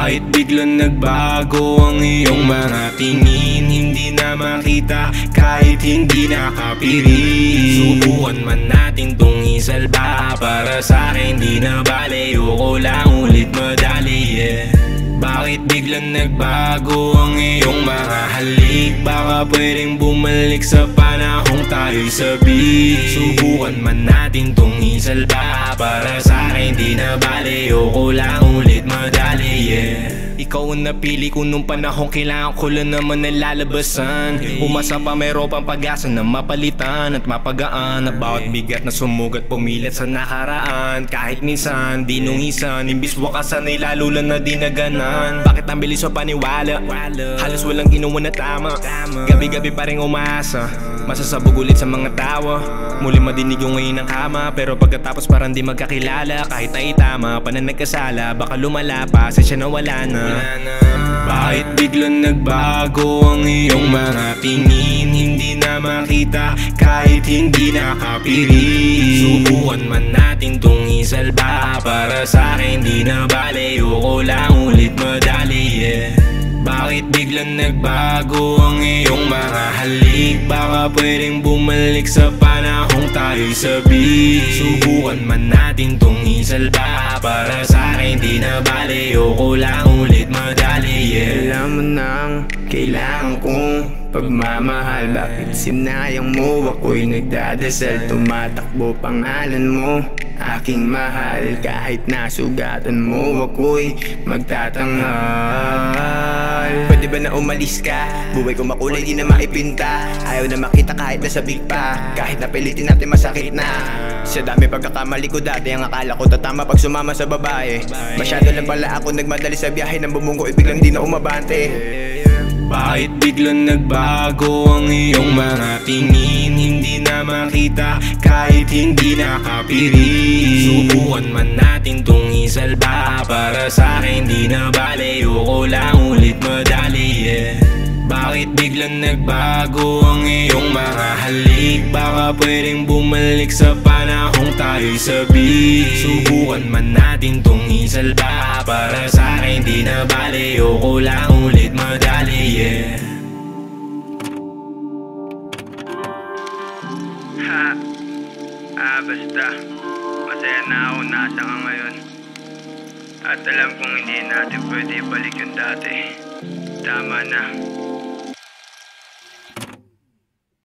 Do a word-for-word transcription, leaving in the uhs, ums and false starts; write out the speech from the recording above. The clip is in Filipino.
Bakit biglang nagbago ang iyong mga tingin? Hindi na makita kahit hindi nakapiring. Subukan man natin tong isalba, para sa'kin di na bale, ayoko lang ulit madali, yeah. Bakit biglang nagbago ang iyong mga halik? Baka pwedeng bumalik sa panahong tayo'y sabi. Subukan man natin tong isalba, para sa'kin di na bale, ayoko lang ulit madali, yeah. Ikaw ang napili ko nung panahong kailangan ko lang naman nalalabasan. Umasa pa mayroon pang pag-asa na mapalitan at mapagaan. At bawat bigat na sumugat pumilit sa nakaraan. Kahit minsan di nungisan, imbis wakasan ay lalo lang na dinaganan. Bakit ang bilis o paniwala? Halos walang ginawa na tama. Gabi-gabi pa rin umaasa, masasabog ulit sa mga tawa. Muli madinig yung ngayon ng kama, pero pagkatapos parang di magkakilala. Kahit ay tama, pa na nagkasala, baka lumala pa, siya na wala na. Bakit biglang nagbago ang iyong mga tingin? Hindi na makita kahit hindi nakapiring. Subukan man natin tong isalba, para sa'kin di na bale, ayoko lang ulit madali, yeah. Bakit biglang nagbago ang iyong mga halik? Baka pwedeng bumalik sa panahong tayo'y sabi. Subukan man natin tong isalba, para sa'kin di na bale, ayoko lang ulit madali, yeah. Alam mo nang kailangan kong pagmamahal, bakit sinayang mo? Ako'y nagdadasal, tumatakbo pangalan mo, aking mahal. Kahit nasugatan mo, ako'y magtatanghal. Pwede ba na umalis ka? Buhay ko makulay, di na maipinta. Ayaw na makita kahit nasabik pa, kahit napilitin natin masakit na. Sa dami pagkakamali ko dati, ang akala ko tatama pag sumama sa babae. Masyado lang pala ako nagmadali sa biyahe, ng bumunggo ay biglang di na umabante. Bakit biglang nagbago ang iyong mga tingin? Hindi na makita kahit hindi nakapiring. Subukan man natin tong isalba, para sa'kin di na bale, ayoko lang ulit madali, yeah. Bakit biglang nagbago ang iyong mga halik? Baka pwedeng bumalik sa panahong tayo'y sabi. Subukan man natin tong isalba, para sa'kin di na bale, ayoko lang ulit madali, yeah. Ha, ah basta masaya na ako nasa ka ngayon. At alam kong hindi natin pwede balik yung dati. Tama na.